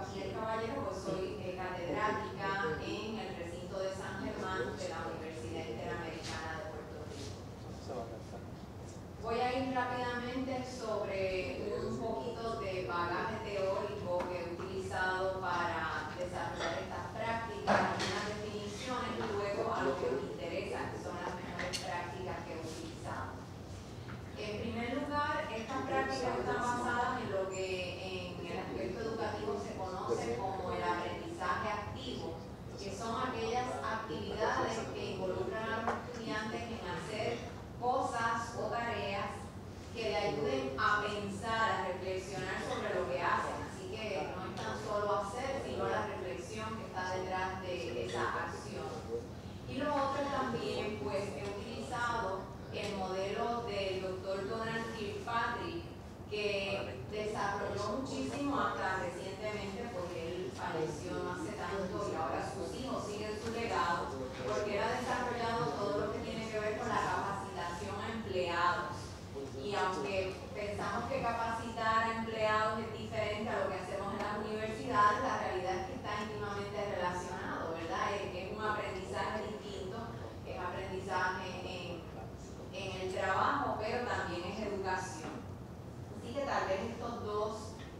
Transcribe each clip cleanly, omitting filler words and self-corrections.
Bachiller Caballero, pues soy catedrática en el recinto de San Germán de la Universidad Interamericana de Puerto Rico. Voy a ir rápidamente sobre un poquito de bagaje teórico que he utilizado para desarrollar estas prácticas, algunas definiciones y luego a lo que me interesa, que son las mejores prácticas que he utilizado. En primer lugar, estas prácticas están basadas en lo que en el aspecto educativo se conoce como el aprendizaje activo, que son aquellas actividades que involucran a los estudiantes en hacer cosas o tareas que le ayuden a pensar, a reflexionar sobre lo que hacen. Así que no es tan solo hacer, sino la reflexión que está detrás de esa acción. Y lo otro también, pues he utilizado el modelo del doctor Donald Kirkpatrick, que desarrolló muchísimo hasta recientemente, porque él falleció no hace tanto y ahora sus hijos siguen su legado, porque él ha desarrollado todo lo que tiene que ver con la capacitación a empleados. Y aunque pensamos que capacitar a empleados es diferente a lo que hacemos en las universidades, la realidad es que está íntimamente relacionado, ¿verdad? Es un aprendizaje distinto, es aprendizaje en el trabajo, pero también es educación. Así que tal vez estos dos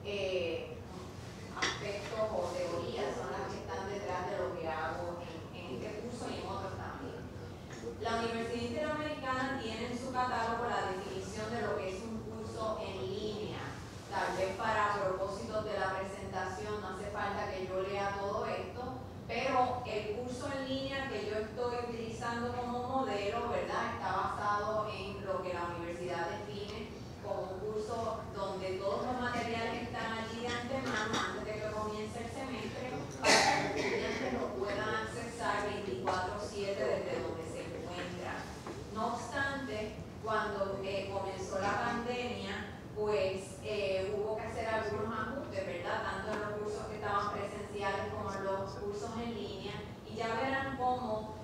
aspectos o teorías son las que están detrás de lo que hago en este curso y en otros también. La Universidad Interamericana tiene en su catálogo la definición de lo que es un curso en línea. Tal vez para propósitos de la presentación no hace falta que yo lea todo esto, pero el curso en línea que yo estoy utilizando como modelo, ¿verdad?, está basado en lo que la universidad define como un curso donde todos los materiales están allí de antemano antes de que comience el semestre para que los estudiantes lo puedan accesar 24/7 desde donde se encuentran. No obstante, cuando comenzó la pandemia, pues hubo que hacer algunos ajustes, ¿verdad?, tanto en los cursos que estaban presenciales como en los cursos en línea, y ya verán cómo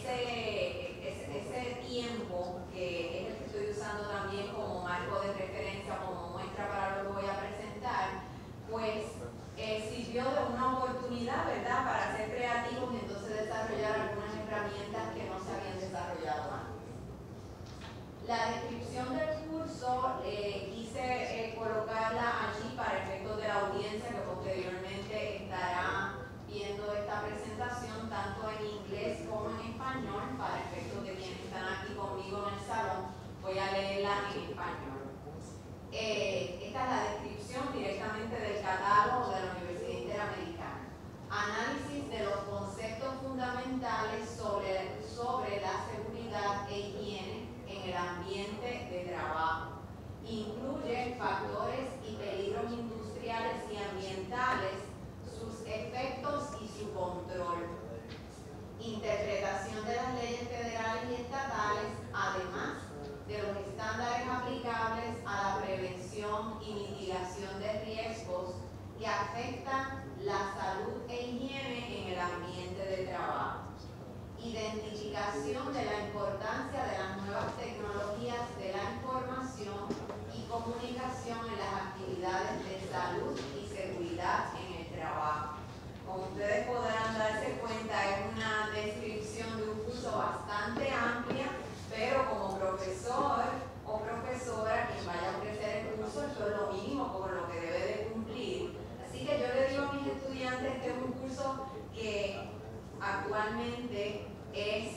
ese tiempo, que es el que estoy usando también como marco de referencia, como muestra para lo que voy a presentar, pues sirvió de una oportunidad, ¿verdad?, para ser creativos y entonces desarrollar algunas herramientas que no se habían desarrollado antes. La descripción del curso quise colocarla allí para efectos de la audiencia que posteriormente estará viendo esta presentación tanto en inglés como en español. Para efectos de quienes están aquí conmigo en el salón, voy a leerla en español. Esta es la descripción directamente del catálogo de la Universidad Interamericana. Análisis de los conceptos fundamentales sobre la seguridad e higiene en el ambiente de trabajo. Incluye factores y peligros industriales y ambientales, sus efectos y su control. Interpretación de las leyes federales y estatales, además de los estándares aplicables a la prevención y mitigación de riesgos que afectan la salud e higiene en el ambiente de trabajo. Identificación de la importancia de las nuevas tecnologías de la información y comunicación en las actividades de salud y seguridad en el trabajo. Como ustedes podrán darse cuenta, es una descripción de un curso bastante amplia, pero como profesor o profesora quien vaya a ofrecer el curso, esto es lo mínimo por lo que debe de cumplir. Así que yo le digo a mis estudiantes que es un curso que actualmente es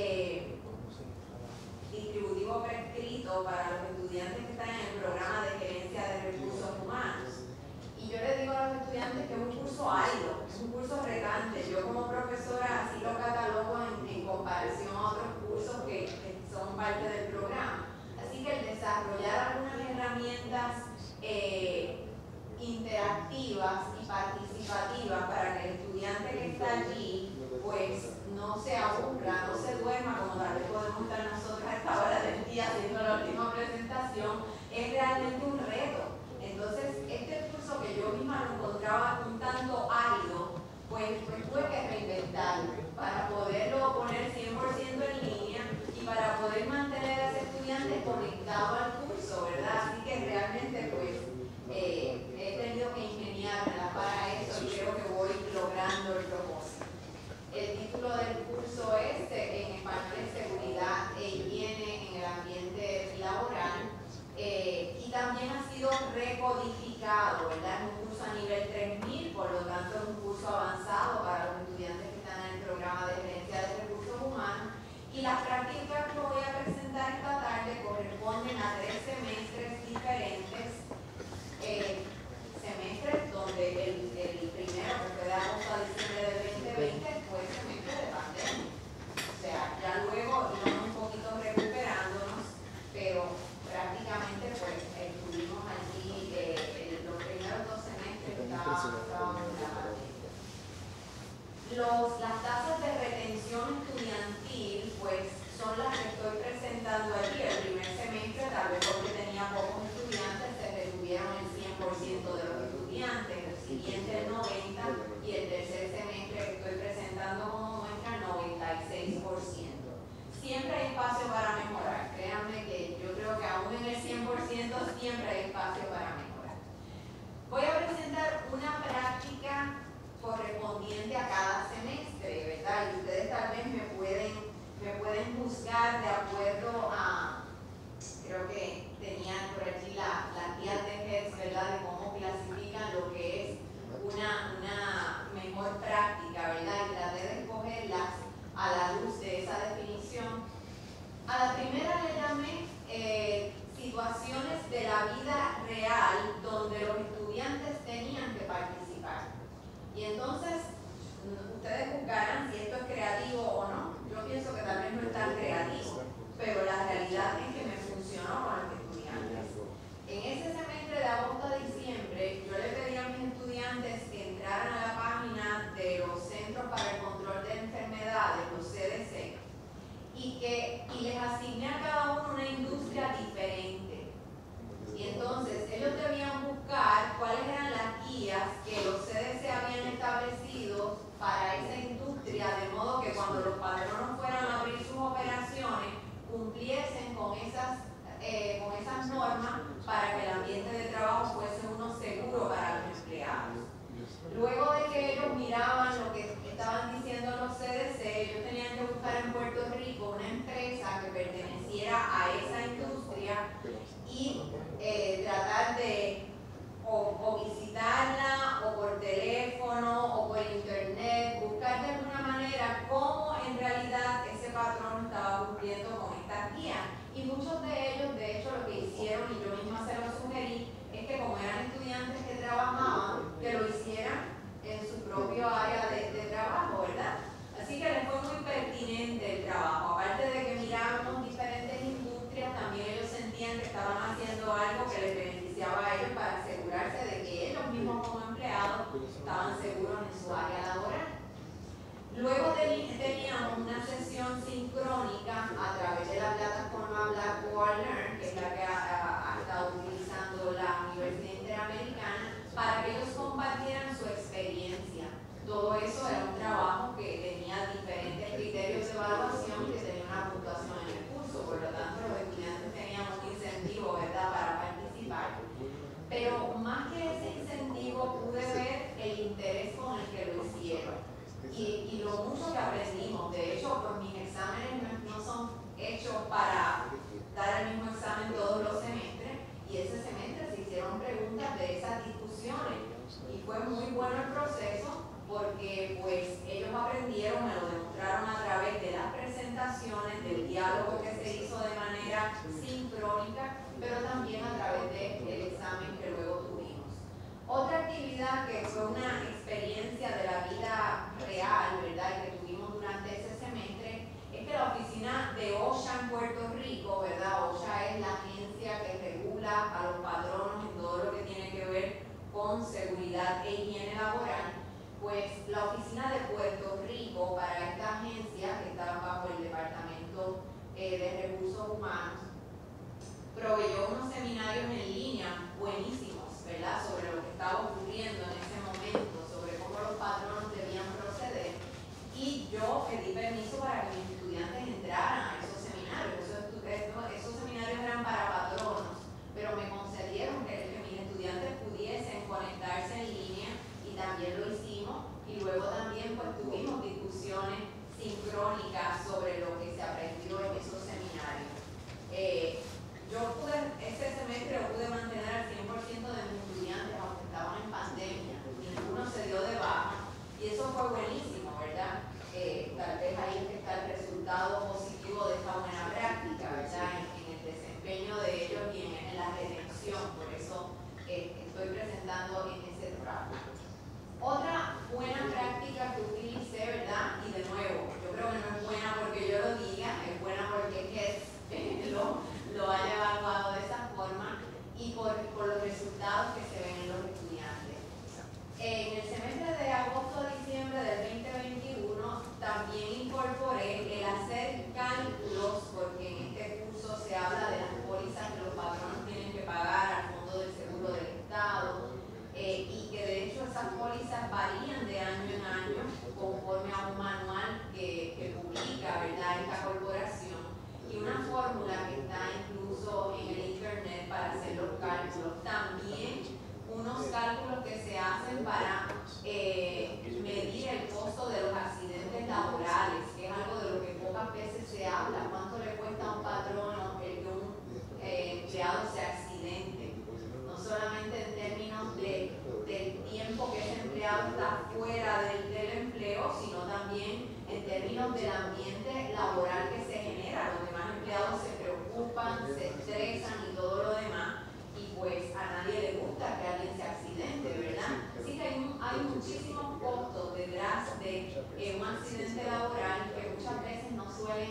distributivo prescrito para los estudiantes que están en el programa de gerencia de recursos humanos. Y yo le digo a los estudiantes que es un curso árido, es un curso retante. Yo como profesora así lo catalogo en comparación a otros cursos que son parte del programa. Así que el desarrollar algunas herramientas interactivas y participativas para que el estudiante que está allí pues no se aburra, no se duerma, como tal vez podemos estar nosotros a esta hora del día haciendo la última presentación, es realmente un reto. Entonces, este curso que yo misma lo encontraba un tanto árido, pues tuve que reinventarlo para poderlo poner 100% en línea y para poder mantener a ese estudiante conectado al curso, ¿verdad? Así que realmente, pues, he tenido que ingeniármela para eso y creo Las tasas de retención estudiantil, pues, son las que estoy presentando allí. El primer semestre, tal vez porque tenía pocos estudiantes, se retuvieron el 100% de los estudiantes, el siguiente el 90% y el tercer semestre que estoy presentando como muestra, 96%. Siempre hay espacio para mejorar. Créanme que yo creo que aún en el 100% siempre hay espacio para mejorar. Voy a presentar una práctica correspondiente a cada semestre, ¿verdad? Y ustedes tal vez me pueden juzgar de acuerdo a, creo que tenían por allí las guías de GEDS, ¿verdad? De cómo clasifican lo que es una mejor práctica, ¿verdad? Y traté de escogerlas a la luz de esa definición. A la primera le llamé situaciones de la vida real donde los estudiantes tenían que participar. Y entonces, ustedes juzgarán si esto es creativo o no. Yo pienso que tal vez no es tan creativo, pero la realidad es que me funcionó con los estudiantes. En ese semestre de agosto a diciembre, yo le pedí a mis estudiantes que entraran a la página de los Centros para el Control de Enfermedades, los CDC, y les asigné a cada uno una industria diferente. Y entonces ellos debían buscar cuáles eran las guías que los CDC habían establecido para esa industria, de modo que cuando los patronos fueran a abrir sus operaciones, cumpliesen con esas normas para que el ambiente de trabajo fuese uno seguro para los empleados. Luego de que ellos miraban lo que estaban diciendo los CDC, ellos tenían que buscar en Puerto Rico una empresa que perteneciera a esa industria y tratar de o visitarla o por teléfono o por internet, buscar de alguna manera cómo en realidad ese patrón estaba cumpliendo con estas guías. Y muchos de ellos, de hecho, lo que hicieron, y yo misma se lo sugerí, es que como eran estudiantes que trabajaban, que lo hicieran en su propio área de trabajo, ¿verdad? Así que les fue muy pertinente el trabajo. Aparte de que mirábamos diferentes industrias, también ellos sentían que estaban haciendo algo que les beneficiaba a ellos para asegurarse de que ellos mismos como empleados estaban seguros en su área laboral. Luego teníamos una sesión sincrónica a través de la plataforma Blackboard Learn, que es la que ha estado utilizando la Universidad Interamericana, para que ellos compartieran su experiencia. Todo eso era un trabajo que tenía diferentes criterios de evaluación y que tenía una puntuación en el curso, por lo tanto los estudiantes tenían un incentivo, ¿verdad?, para participar. Pero más que ese incentivo pude ver el interés con el que lo hicieron y lo mucho que aprendimos. De hecho, pues mis exámenes no son hechos para dar el mismo examen todos los semestres, y ese semestre se hicieron preguntas de esas discusiones y fue muy bueno el proceso porque pues ellos aprendieron, me lo demostraron a través de las presentaciones, del diálogo que se hizo de manera sincrónica, pero también a través del examen que luego tuvimos. Otra actividad que fue una experiencia de la vida real, ¿verdad?, que tuvimos durante ese semestre, es que la oficina de OSHA en Puerto Rico, ¿verdad?, OSHA es la agencia que regula a los patronos en todo lo que tiene que ver con seguridad e higiene laboral. Pues la oficina de Puerto Rico para esta agencia, que está bajo el Departamento de Recursos Humanos, proveyó unos seminarios en línea buenísimos, ¿verdad?, sobre lo que estaba ocurriendo en ese momento, sobre cómo los patronos debían proceder. Y yo pedí permiso para que mis estudiantes entraran a esos seminarios. Esos seminarios eran para patronos, pero me concedieron que mis estudiantes pudiesen conectarse en línea y también lo hicimos. Y luego también pues tuvimos discusiones sincrónicas sobre lo que se aprendió en esos seminarios. Este semestre lo pude mantener al 100% de mis estudiantes, aunque estaban en pandemia, y varían de año en año conforme a un manual que publica, ¿verdad?, esta corporación, y una fórmula que está incluso en el internet para hacer los cálculos. También unos cálculos que se hacen para medir el costo de los accidentes laborales, que es algo de lo que pocas veces se habla. ¿Cuánto le cuesta a un patrono el que un empleado se accidente? No solamente en términos del tiempo que ese empleado está fuera del empleo, sino también en términos del ambiente laboral que se genera. Los demás empleados se preocupan, se estresan y todo lo demás, y pues a nadie le gusta que alguien se accidente, ¿verdad? Así que hay muchísimos costos detrás de un accidente laboral que muchas veces no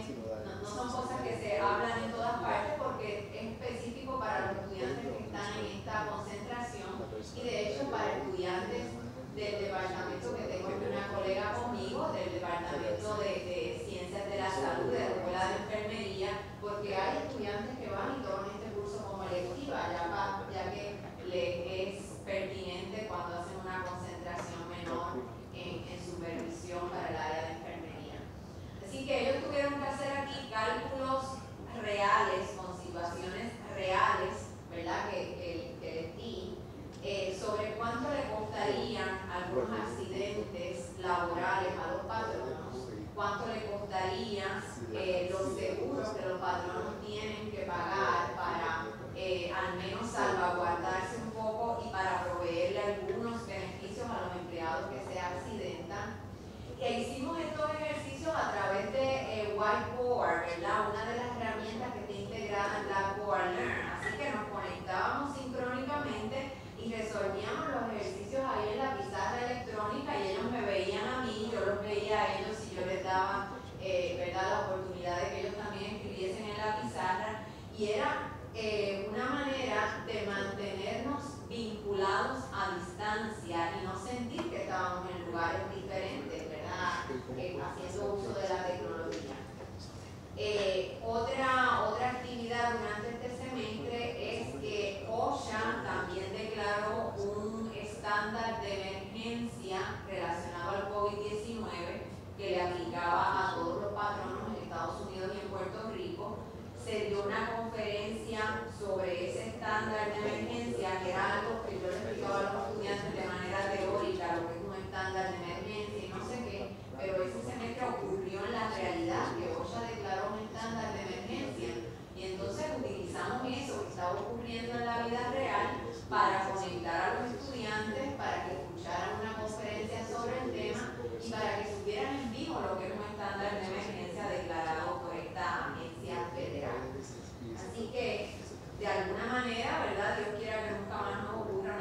son cosas que se hablan en todas partes, porque es específico para los estudiantes que están en esta concentración, y de hecho para estudiantes del departamento, que tengo una colega conmigo, del departamento de Ciencias de la Salud, de la Escuela de Enfermería, porque hay estudiantes que van y toman este curso como electiva, ya que les es pertinente cuando hacen una concentración menor en supervisión para el área de enfermería. Así que ellos tuvieron que hacer aquí cálculos reales, con situaciones reales, ¿verdad?, que les di, sobre cuánto le costarían algunos accidentes laborales a los patronos, cuánto le costarían los seguros que los patronos tienen que pagar para al menos salvaguardarse un poco y para proveerle algunos beneficios a los empleados que se accidentan. Que hicimos estos ejercicios a través de Whiteboard, ¿verdad?, una de las herramientas que está integrada en Blackboard Learn. Así que nos conectábamos sincrónicamente y resolvíamos los ejercicios ahí en la pizarra electrónica, y ellos me veían a mí, yo los veía a ellos, y yo les daba ¿verdad?, la oportunidad de que ellos también escribiesen en la pizarra, y era una manera de mantenernos vinculados a distancia y no sentir que estábamos en lugares diferentes, ¿verdad?, haciendo uso de la tecnología. Otra actividad durante este semestre es que OSHA también declaró un estándar de emergencia relacionado al COVID-19 que le aplicaba a todos los patronos en Estados Unidos y en Puerto Rico. Se dio una conferencia sobre ese estándar de emergencia, que era algo que yo le explicaba a los estudiantes de manera teórica, lo que es un estándar de emergencia y no sé qué, pero ese semestre ocurrió en la realidad, que OSHA declaró un estándar de emergencia, y entonces utilizamos eso que estaba ocurriendo en la vida real para conectar a los estudiantes, para que escucharan una conferencia sobre el tema y para que supieran en vivo lo que es un estándar de emergencia declarado por esta agencia federal. Así que, de alguna manera, ¿verdad?, Dios quiera que nunca más nos ocurra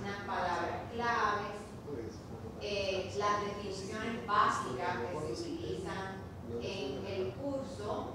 unas palabras claves, las definiciones básicas que se utilizan en el curso,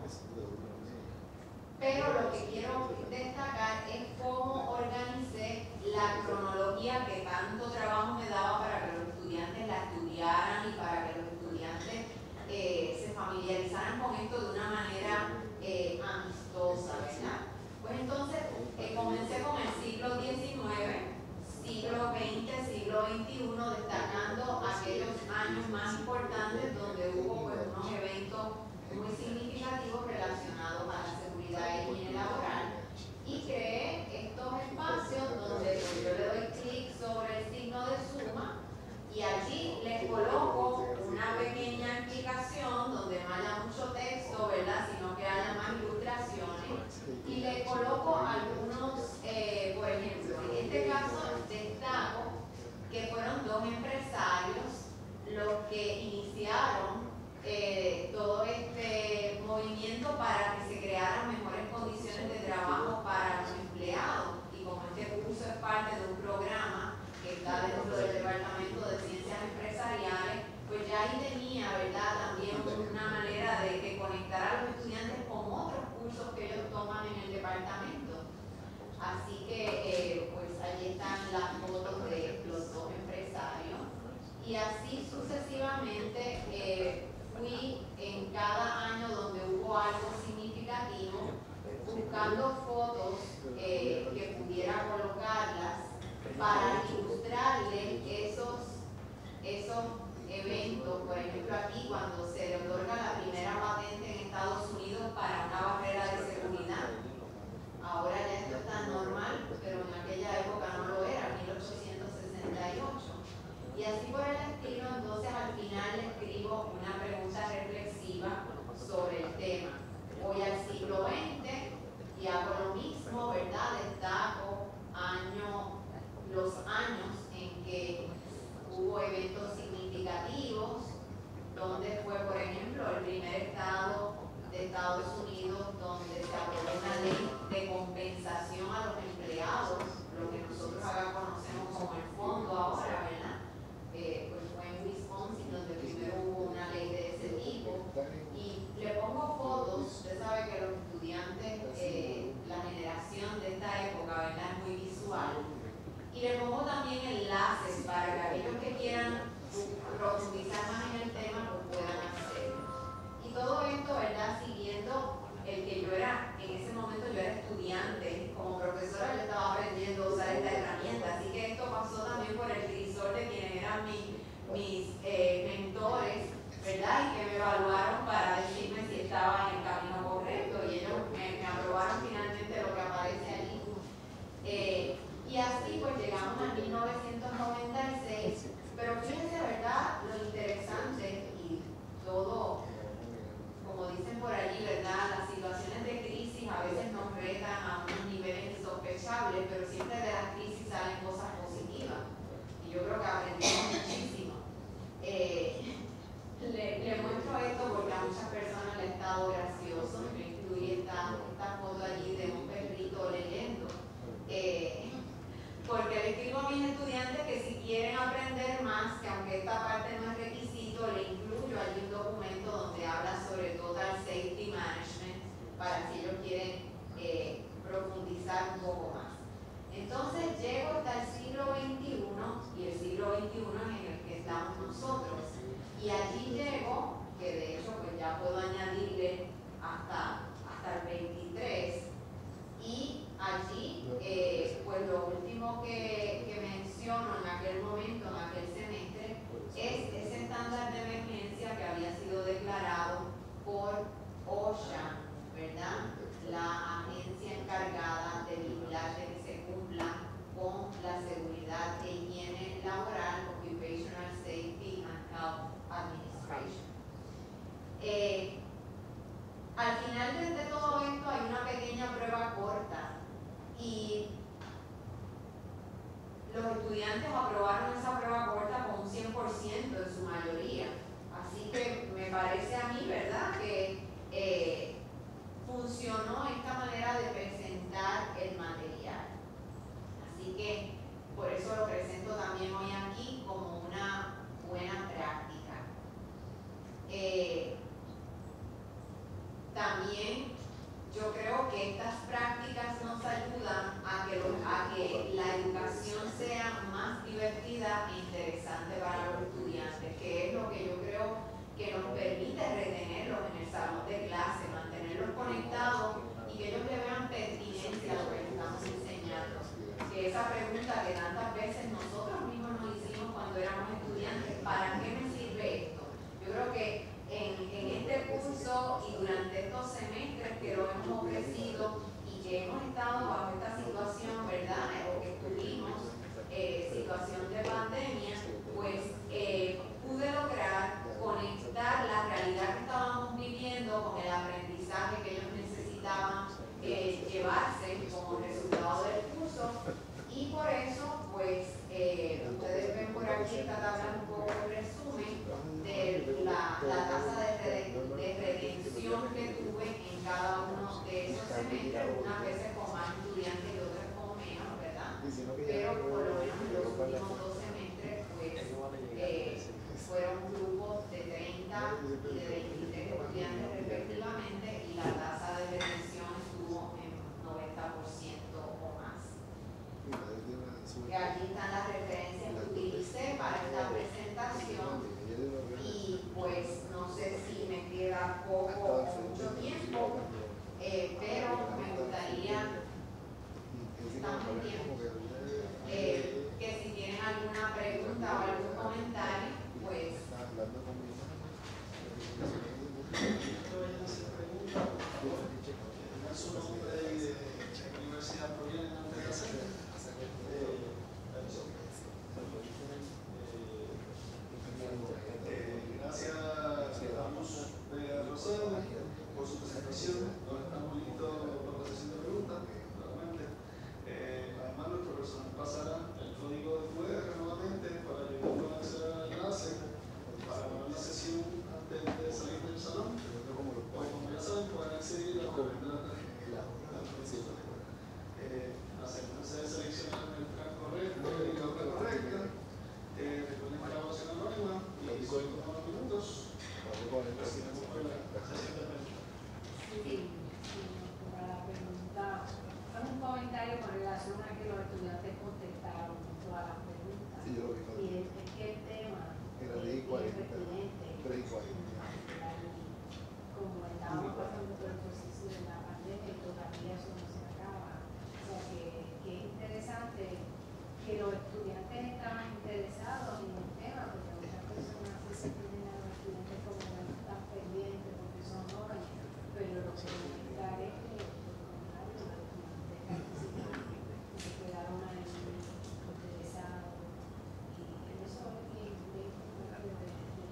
pero lo que quiero destacar es cómo organicé la cronología que tanto trabajo me daba para que los estudiantes la estudiaran y para que los estudiantes se familiarizaran con esto de una manera amistosa, ¿verdad? Pues entonces comencé con el siglo XIX, siglo XX, siglo XXI, destacando aquellos años más importantes donde hubo pues, unos eventos muy significativos relacionados a la seguridad y higiene laboral, y creé estos espacios donde pues, yo le doy clic sobre el signo de suma y allí les coloco una pequeña explicación donde no haya mucho texto, ¿verdad?, sino que haya más ilustraciones, y le coloco algunos, por ejemplo, en este caso destaco que fueron dos empresarios los que iniciaron todo este movimiento para que se crearan mejores condiciones de trabajo para los empleados, y como este curso es parte de un programa que está dentro del Departamento de Ciencias Empresariales, pues ya ahí tenía, ¿verdad?, también una manera de conectar a los estudiantes con otros cursos que ellos toman en el departamento. Así que, pues allí están las fotos de los dos empresarios, y así sucesivamente fui en cada año donde hubo algo significativo, buscando fotos que pudiera colocarlas para ilustrarles esos eventos. Por ejemplo, aquí cuando se le otorga la primera patente en Estados Unidos para una barrera de seguridad, ahora ya esto está normal, pero en aquella época no lo era, 1868. Y así por el estilo, entonces al final le escribo una pregunta reflexiva sobre el tema. Voy al siglo XX y hago lo mismo, ¿verdad? Destaco los años en que hubo eventos significativos, donde fue, por ejemplo, el primer estado de Estados Unidos donde se aprobó una ley de compensación a los empleados, lo que nosotros acá conocemos como el fondo ahora, ¿verdad? Pues fue en Wisconsin donde primero hubo una ley de ese tipo, y le pongo fotos. Usted sabe que los estudiantes, la generación de esta época, ¿verdad?, es muy visual, y le pongo también enlaces para que aquellos que quieran profundizar más en el tema pues puedan hacerlo. Y todo esto, ¿verdad?, siguiendo el que yo era, en ese momento yo era estudiante, como profesora yo estaba aprendiendo a usar esta herramienta, así que esto pasó también por el crisol de quienes eran mis mentores, ¿verdad?, y que me evaluaron para decirme si estaba en el camino correcto, y ellos me aprobaron finalmente lo que aparece allí. Y así pues llegamos a 1996, pero fíjense, ¿verdad?, lo interesante y todo, como dicen por allí, ¿verdad?, las situaciones de crisis a veces nos retan a unos niveles insospechables, pero siempre de las crisis salen cosas positivas, y yo creo que aprendimos muchísimo. Le muestro esto porque a muchas personas le ha estado gracioso. Yo incluí esta foto allí de un perrito leyendo, porque le escribo a mis estudiantes que si quieren aprender más, que aunque esta parte no es requisito, le incluyo allí un documento donde habla sobre Total Safety Management, para si ellos quieren profundizar un poco más. Entonces llego hasta el siglo XXI, y el siglo XXI es en el que estamos nosotros, y allí llego, que de hecho pues ya puedo añadirle hasta el 23, y allí pues lo último que menciono en aquel momento, en aquel semestre, es ese estándar de emergencia que había sido declarado por OSHA, ¿verdad?, la agencia encargada de vigilar de que se cumpla con la seguridad e higiene laboral, Occupational Safety and Health Administration. Al final de todo esto hay una pequeña prueba corta, y los estudiantes aprobaron esa prueba corta con un 100% en su mayoría. Así que me parece a mí, ¿verdad?, que funcionó esta manera de presentar el material. Así que por eso lo presenté rápida e interesante para los estudiantes, que es lo que yo creo que nos permite retenerlos en el salón de clase, mantenerlos conectados y que ellos le vean pertinencia a lo que les estamos enseñando. Que esa pregunta que tantas veces nosotros mismos nos hicimos cuando éramos estudiantes, ¿para qué me sirve esto? Yo creo que en este curso y durante estos semestres que lo hemos ofrecido y que hemos estado bajo esta situación, ¿verdad? O que estuvimos, situación de pandemia, pues pude lograr conectar la realidad que estábamos viviendo con el aprendizaje que ellos necesitaban llevarse como resultado del curso, y por eso pues ustedes ven por aquí esta tabla un poco de resumen de la tasa de retención que tuve en cada uno de esos semestres, unas veces con más estudiantes y otras con menos, ¿verdad? Pero por lo menos en los últimos 2 semestres pues fueron grupos de 30 y de 23 estudiantes respectivamente, y la tasa de retención estuvo en 90% o más. Aquí están las referencias que utilicé para esta presentación, y pues no sé si me queda poco o mucho tiempo, pero me gustaría, estamos bien, que si tienen alguna pregunta o algún comentario, pues su nombre y de qué universidad provienen antes de hacer. Gracias a ambos Vega-Rosado por su presentación. Ahora estamos listos para la sesión de preguntas. Además, nuestro personal pasará el código de QR nuevamente para ayudarnos a acceder al enlace para la sesión antes de salir del salón. Como ya saben, pueden acceder a través de la tarjeta. Asegúrense de seleccionar el plan correcto y la hora correcta. Recuerden que la grabación anónima y son unos minutos. Para la pregunta, un comentario con relación a que los estudiantes contestaron todas las preguntas. Sí, yo lo vi. Y es que el tema era de es pertinente. Como estábamos pasando por el proceso de la pandemia, todavía eso no se acaba. O sea que es interesante que los estudiantes estaban interesados en el tema, porque muchas personas se tienen a los estudiantes como que no están pendientes porque son jóvenes, pero lo que necesitan es que los estudiantes participan, que se quedaron ahí interesados, y eso es bien importante.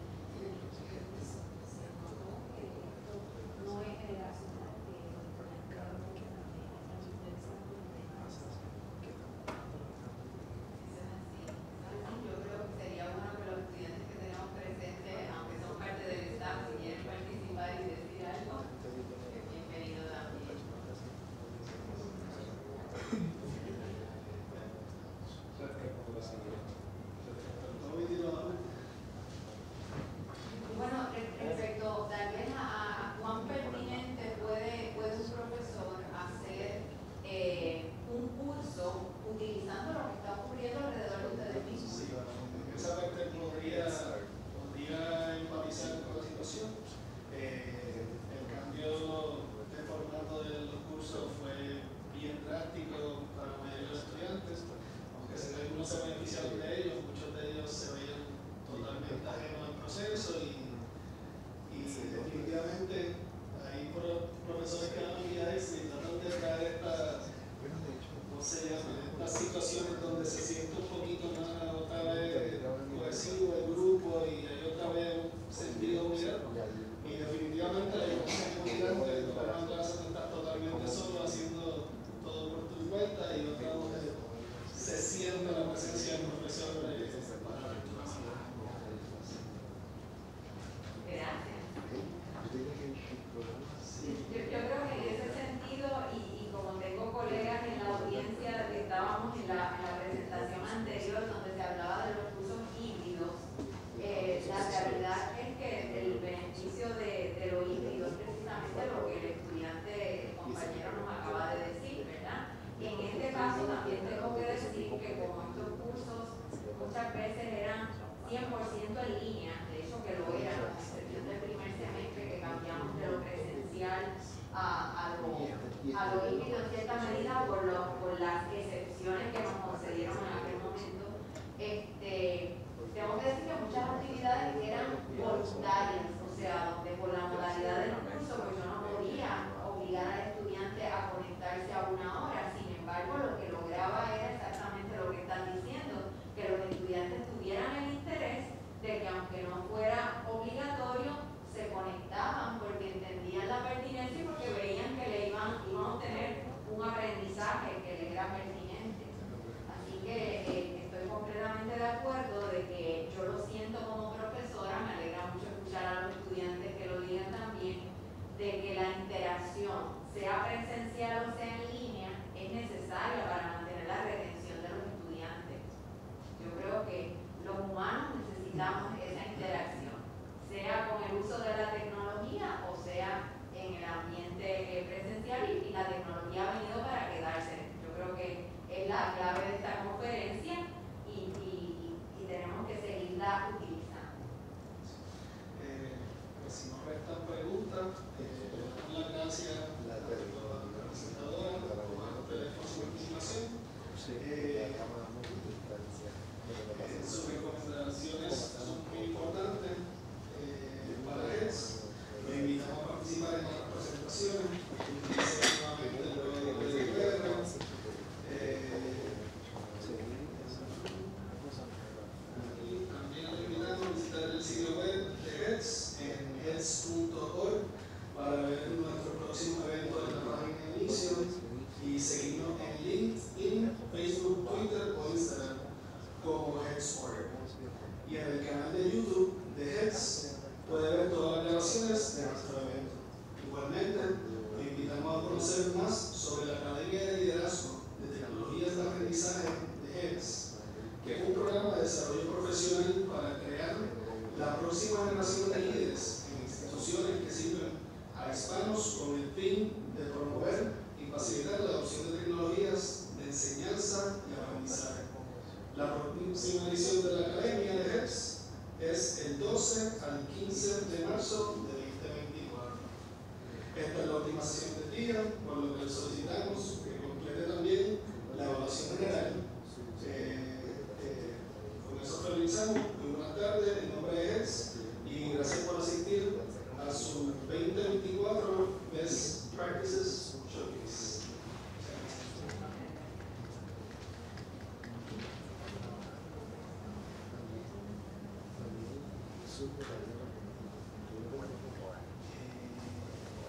Se notó que esto no es generacional, que los estudiantes también están interesados en el tema. yo creo que sería bueno que los estudiantes que tenemos presentes, aunque son parte del staff, si quieren participar y decir algo, es bienvenido también. Bueno, respecto tal vez a cuán pertinente puede un profesor hacer un curso utilizando lo que está ocurriendo alrededor de ustedes mismos. Sí, esa parte podría empatizar con la situación. El cambio de formato de los cursos fue bien drástico para la mayoría de los estudiantes, aunque algunos se beneficiaron de ellos, muchos de ellos se veían totalmente ajenos al proceso, y definitivamente hay profesores que dan guías y tratan de traer estas situaciones donde se siente un poquito más otra vez cohesivo el grupo y hay otra vez un sentido unidad, y definitivamente hay un sentido unidad que una clase está totalmente solo haciendo todo por tu cuenta, y otra donde se siente la presencia del profesor para Gracias. Yo creo que en ese sentido, y como tengo colegas en la audiencia que estábamos en la presentación anterior, vida por las excepciones que nos concedieron en aquel momento. Tengo que decir que muchas actividades eran voluntarias, o sea, donde por la modalidad del curso pues yo no podía obligar al estudiante a conectarse a una hora. Sin embargo, lo que lograba era exactamente lo que están diciendo, que los estudiantes tuvieran el interés de que aunque no fuera obligatorio, se conectaban porque entendían la pertinencia y porque veían que iban a obtener un aprendizaje que les era pertinente. Así que estoy completamente de acuerdo de que yo lo siento como profesora, me alegra mucho escuchar a los estudiantes que lo digan también, de que la interacción, sea presencial o sea en línea, es necesaria para mantener la retención de los estudiantes. Yo creo que los humanos necesitamos esa interacción, sea con el uso de la tecnología o sea en el ambiente presencial, y la tecnología ha venido para quedarse. Yo creo que es la clave de esta conferencia y tenemos que seguirla utilizando. Pues si no restan preguntas, le damos las gracias a la presentadora por la participación. Sus recomendaciones son muy importantes para EDS. Lo invitamos a participar en otras presentaciones. Nuevamente el proveedor de guerra. Y también lo invitamos a visitar el sitio web de EDS en eds.org para ver nuestro próximo evento de la página de inicio y seguirnos en LinkedIn, Facebook, Twitter o Instagram como HeadsOrg. Y en el canal de YouTube de Heads puede ver todas las grabaciones de nuestro evento. Igualmente, lo invitamos a conocer más sobre la Academia de Liderazgo de Tecnologías de Aprendizaje de Heads, que es un programa de desarrollo profesional para crear la próxima generación de líderes en instituciones que sirven a hispanos con el fin de promover y facilitar la adopción de tecnologías de enseñanza y aprendizaje. La próxima edición de la Academia de Heads es el 12 al 15 de marzo de 2024. Esta es la última sesión del día, por lo que le solicitamos que complete también la evaluación general. Con eso finalizamos. Muy buenas tardes, en nombre de Heads, y gracias por asistir a su 2024 Best Practices Showcase. Super.